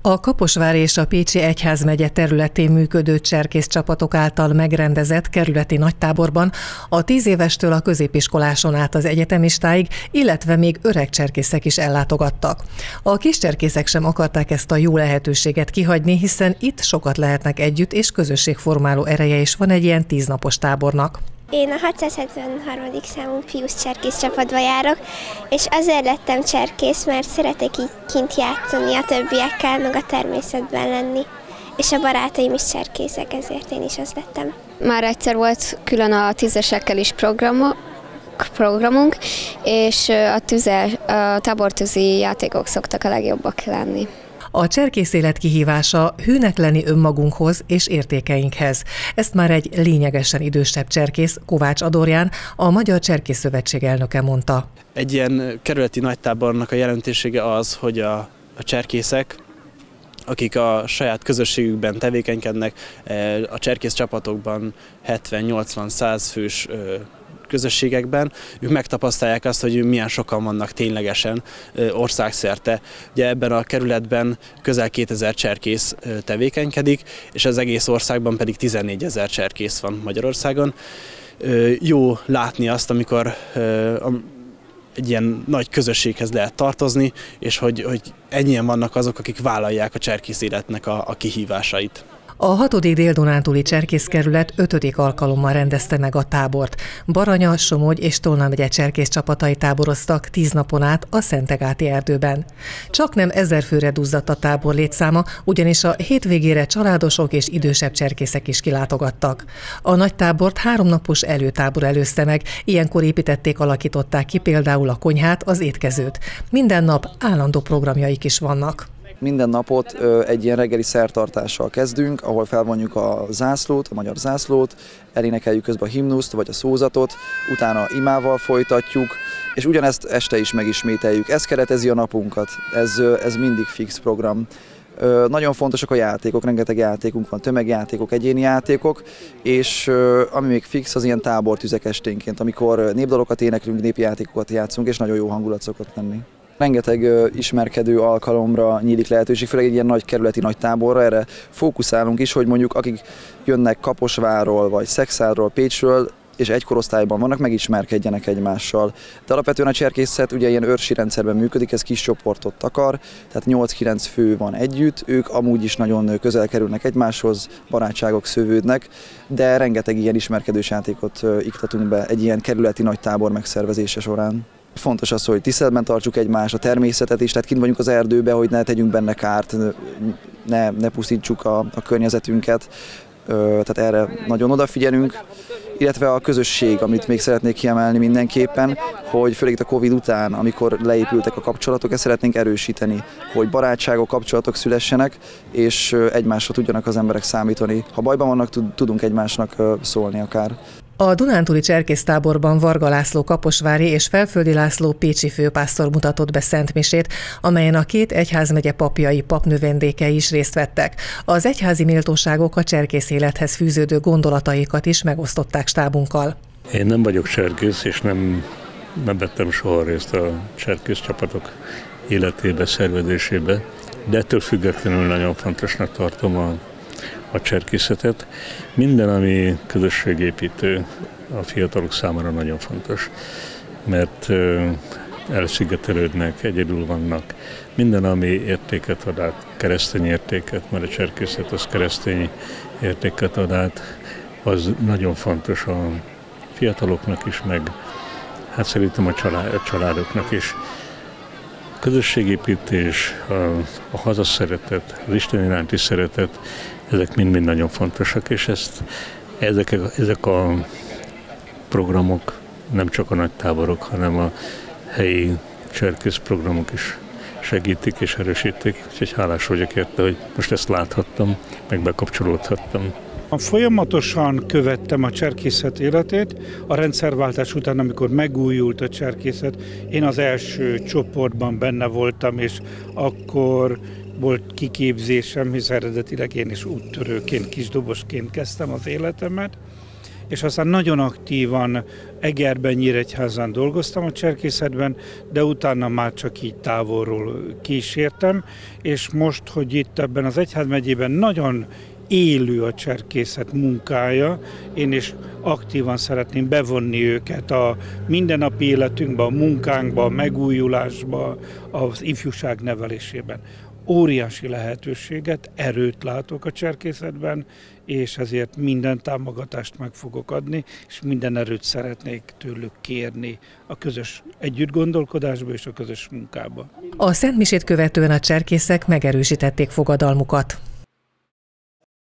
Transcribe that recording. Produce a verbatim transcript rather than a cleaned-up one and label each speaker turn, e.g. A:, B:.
A: A Kaposvár és a Pécsi Egyházmegye területén működő cserkészcsapatok által megrendezett kerületi nagytáborban a tíz évestől a középiskoláson át az egyetemistáig, illetve még öreg cserkészek is ellátogattak. A kis cserkészek sem akarták ezt a jó lehetőséget kihagyni, hiszen itt sokat lehetnek együtt, és közösségformáló ereje is van egy ilyen tíznapos tábornak.
B: Én a hatszázhetvenharmadik számú fiús cserkész csapatba járok, és azért lettem cserkész, mert szeretek így kint játszani a többiekkel, meg a természetben lenni. És a barátaim is cserkészek, ezért én is az lettem.
C: Már egyszer volt külön a tízesekkel is programok, programunk, és a, tüze, a tábortűzi játékok szoktak a legjobbak lenni.
A: A cserkész élet kihívása hűnek lenni önmagunkhoz és értékeinkhez. Ezt már egy lényegesen idősebb cserkész, Kovács Adorján, a Magyar Cserkész Szövetség elnöke mondta.
D: Egy ilyen kerületi nagytábornak a jelentősége az, hogy a, a cserkészek, akik a saját közösségükben tevékenykednek, a cserkész csapatokban hetven-nyolcvan-száz fős közösségekben, ők megtapasztalják azt, hogy milyen sokan vannak ténylegesen országszerte. Ugye ebben a kerületben közel kétezer cserkész tevékenykedik, és az egész országban pedig tizennégyezer cserkész van Magyarországon. Jó látni azt, amikor egy ilyen nagy közösséghez lehet tartozni, és hogy, hogy ennyien vannak azok, akik vállalják a cserkész életnek a, a kihívásait.
A: A hatodik dél-dunántúli cserkészkerület ötödik alkalommal rendezte meg a tábort. Baranya, Somogy és Tolna megye cserkész csapatai táboroztak tíz napon át a Szentegáti erdőben. Csaknem ezer főre duzzadt a tábor létszáma, ugyanis a hétvégére családosok és idősebb cserkészek is kilátogattak. A nagy tábort háromnapos előtábor előzte meg, ilyenkor építették, alakították ki például a konyhát, az étkezőt. Minden nap állandó programjaik is vannak.
E: Minden napot egy ilyen reggeli szertartással kezdünk, ahol felvonjuk a zászlót, a magyar zászlót, elénekeljük közben a himnuszt vagy a szózatot, utána imával folytatjuk, és ugyanezt este is megismételjük. Ez keretezi a napunkat, ez, ez mindig fix program. Nagyon fontosak a játékok, rengeteg játékunk van, tömegjátékok, egyéni játékok, és ami még fix, az ilyen tábortüzek esténként, amikor népdalokat éneklünk, népi játékokat játszunk, és nagyon jó hangulat szokott lenni. Rengeteg ismerkedő alkalomra nyílik lehetőség, főleg egy ilyen nagy kerületi nagy táborra, erre fókuszálunk is, hogy mondjuk akik jönnek Kaposvárról, vagy Szekszárról, Pécsről, és egy korosztályban vannak, megismerkedjenek egymással. De alapvetően a cserkészet ugye ilyen őrsi rendszerben működik, ez kis csoportot akar, tehát nyolc-kilenc fő van együtt, ők amúgy is nagyon közel kerülnek egymáshoz, barátságok szövődnek, de rengeteg ilyen ismerkedős játékot iktatunk be egy ilyen kerületi nagy tábor megszervezése során. Fontos az, hogy tiszteletben tartsuk egymást, a természetet is, tehát kint vagyunk az erdőbe, hogy ne tegyünk benne kárt, ne, ne pusztítsuk a, a környezetünket, tehát erre nagyon odafigyelünk, illetve a közösség, amit még szeretnék kiemelni mindenképpen, hogy főleg itt a Covid után, amikor leépültek a kapcsolatok, ezt szeretnénk erősíteni, hogy barátságok, kapcsolatok szülessenek, és egymásra tudjanak az emberek számítani. Ha bajban vannak, tudunk egymásnak szólni akár.
A: A dunántúli cserkésztáborban Varga László kaposvári és Felföldi László pécsi főpásztor mutatott be szentmisét, amelyen a két egyházmegye papjai, papnövendékei is részt vettek. Az egyházi méltóságok a cserkész élethez fűződő gondolataikat is megosztották stábunkkal.
F: Én nem vagyok cserkész, és nem, nem vettem soha részt a cserkész csapatok életébe, szervezésébe, de ettől függetlenül nagyon fontosnak tartom a a cserkészetet. Minden, ami közösségépítő, a fiatalok számára nagyon fontos, mert elszigetelődnek, egyedül vannak. Minden, ami értéket ad át, keresztény értéket, mert a cserkészet az keresztény értéket ad át, az nagyon fontos a fiataloknak is, meg hát szerintem a, család, a családoknak is. A közösségépítés, a, a hazaszeretet, az Isten iránti szeretet, ezek mind-mind nagyon fontosak, és ezt, ezek, ezek a programok nem csak a nagy táborok, hanem a helyi cserkész programok is segítik és erősítik, úgyhogy hálás vagyok érte, hogy most ezt láthattam, meg bekapcsolódhattam.
G: Folyamatosan követtem a cserkészet életét, a rendszerváltás után, amikor megújult a cserkészet, én az első csoportban benne voltam, és akkor volt kiképzésem, hisz eredetileg én is úttörőként, kisdobosként kezdtem az életemet, és aztán nagyon aktívan Egerben, Nyíregyházán dolgoztam a cserkészetben, de utána már csak így távolról kísértem, és most, hogy itt ebben az egyházmegyében nagyon élő a cserkészet munkája, én is aktívan szeretném bevonni őket a mindennapi életünkbe, a munkánkba, a megújulásba, az ifjúság nevelésében. Óriási lehetőséget, erőt látok a cserkészetben, és ezért minden támogatást meg fogok adni, és minden erőt szeretnék tőlük kérni a közös együttgondolkodásba és a közös munkába.
A: A szentmisét követően a cserkészek megerősítették fogadalmukat.